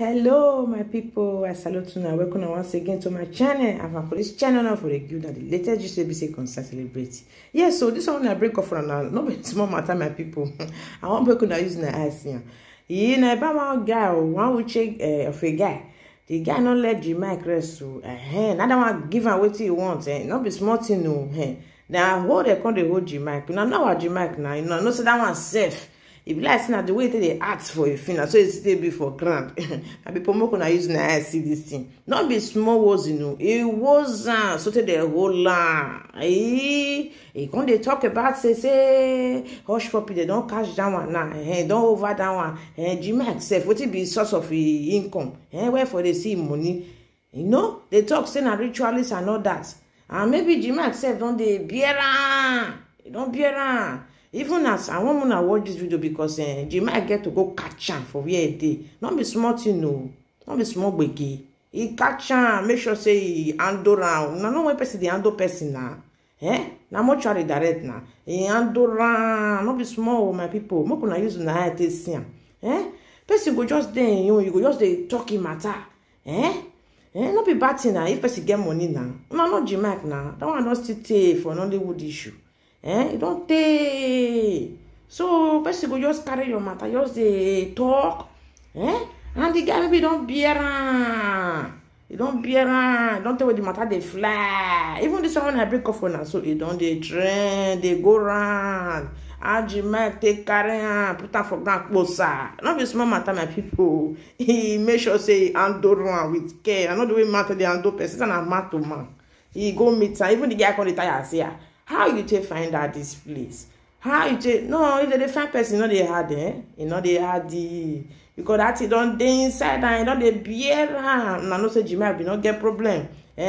Hello my people, I salute you now. Welcome once again to my channel. I'm a police channel now for the good and the latest GCBC concert celebrity. Yes, so this one I break off from now. No be small matter, my people. I want people to use my eyes here. You know about one guy, one will check of a guy. The guy not let the mic rest so another one give him what he wants, not be small thing no. Now what they call the hold the mic. Now what the mic now, you know, so that one safe. If you like the way they ask for a thing, so it's still be for grand. And people more gonna use na see this thing. Not be small words, you know. It was so the whole land. When they talk about say hush puppy, they don't cash down one now. Don't over that one. Jimmy itself, what it be source of income? Where for they see money? You know, they talk saying a ritualist and all that. And maybe Jimmy itself don't they bear don't bear. Even as I want to watch this video because Jimmy get to go catch him for where a day. Not be smart, you know. Not be small biggie. He catch him, make sure say he handle round. No one person the handle person now. Now much are direct now. He handle round. Not be small, my people. More gonna use na head this thing. Person go just there, you go just dey talking matter. Not be bad thing now. If person get money now. No, not Jimmy now. That one don't still take for an Hollywood issue. It don't take. So person go just carry your matter, just they talk. And the guy maybe don't bear on. He don't bear on. Don't tell what the matter they fly. Even this one I break off on, so it don't they trend, they go round. And might take carry on, put on for ground closer. Not be small matter, my people. He make sure say handle round with care. I know the way matter they handle person and a man to man. He go meet her. Even the guy can retire say. How you take find out this place? How you take no? If they find person, you know they had you know they had the because that he don't dey inside and don't they bear and I know say Jimmy be not get problem.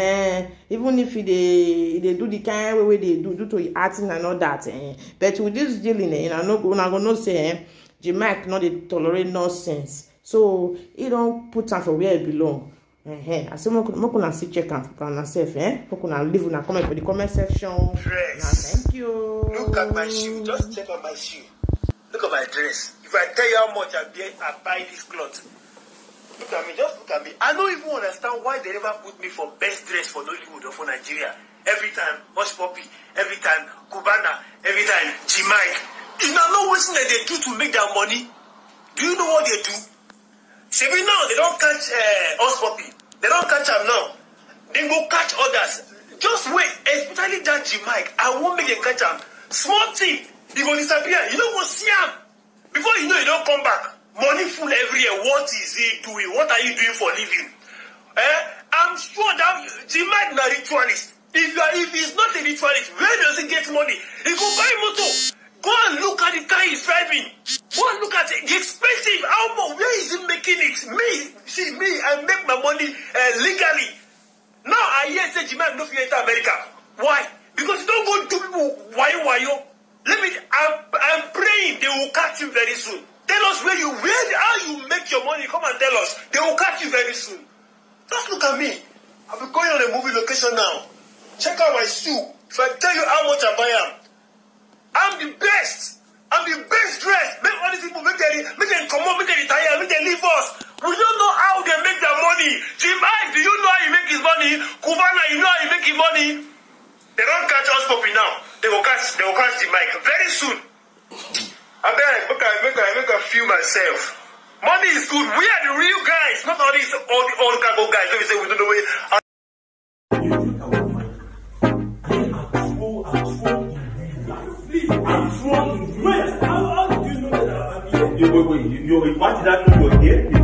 Even if they do the kind way they do to acting and all that. But with this dealing, you know, gonna say Jimmy not they tolerate nonsense. So he don't put time for where it belong. I say more can see check and for myself, More can leave in a comment for the comment section. Dress. Thank you. Look at my shoe. Just check out my shoe. Look at my dress. If I tell you how much I buy this cloth, look at me. Just look at me. I don't even understand why they never put me for best dress for Nollywood or for Nigeria. Every time Hush Puppy, every time Cubana, every time G-Mike. You know what they do to make their money? Do you know what they do? See, we know they don't catch Hush Puppy. They don't catch them now. They go catch others. Just wait, especially that G-Mike. I won't make them catch them. Small thing, he will disappear. You don't go see him. Before you know, you don't come back. Money full every year. What is he doing? What are you doing for living? I'm sure that G-Mike is a ritualist. If he's not a ritualist, where does he get money? He go buy motor. Go and look at the car he's driving. Go and look at it. The expensive. How much? Where is he making it? Me, I make my money legally. Now I hear say Jimmy no fit enter America. Why? Because you don't go to people wayo. I'm praying they will catch you very soon. Tell us how you make your money. Come and tell us. They will catch you very soon. Just look at me. I've been going on a movie location now. Check out my shoe. If I tell you how much I buy them. I'm the best. I'm the best dressed. Make all these people make them come on, make them retire, make them leave us. We don't know how they make their money. Jimmy, do you know how he make his money? Cubana, you know how he make his money? They don't catch us puppy now. They will catch Jimmy very soon. I better make a feel myself. Money is good. We are the real guys, not all these old cargo guys. Let me say we don't know where. I'm strong. Wait, how do you know that I'm here? Wait, what did I know you're here?